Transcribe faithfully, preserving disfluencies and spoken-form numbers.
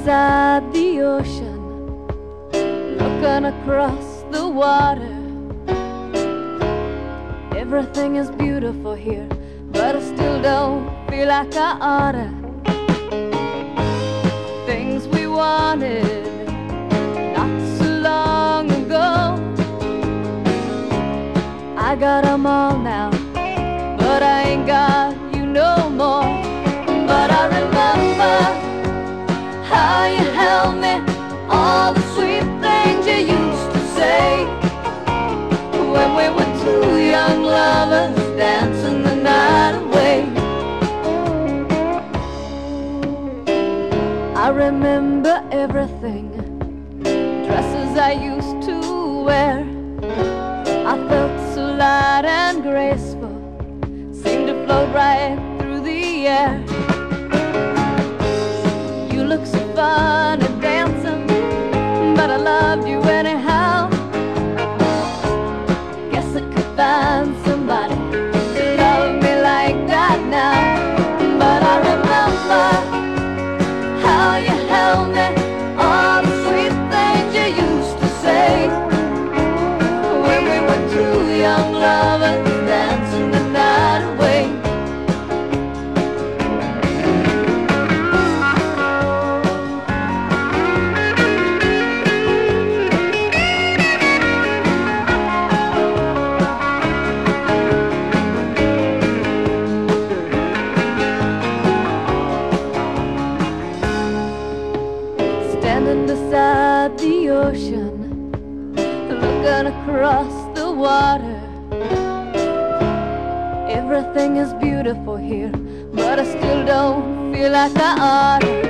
beside the ocean, looking across the water. Everything is beautiful here, but I still don't feel like I oughta. Things we wanted not so long ago, I got them all now, but I ain't got you no more. But I remember how you held me, all the sweet things you used to say, when we were two young lovers dancing the night away. I remember everything, dresses I used to wear. I felt so light and graceful, seemed to float right through the air. You look so fun at dancing, but I loved you anyhow. Guess I could find somebody to love me like that now. But I remember how you held me, all the sweet things you used to say, when we were two young lovers dancing the night away. Standing beside the ocean, looking across the water. Everything is beautiful here, but I still don't feel like I oughta.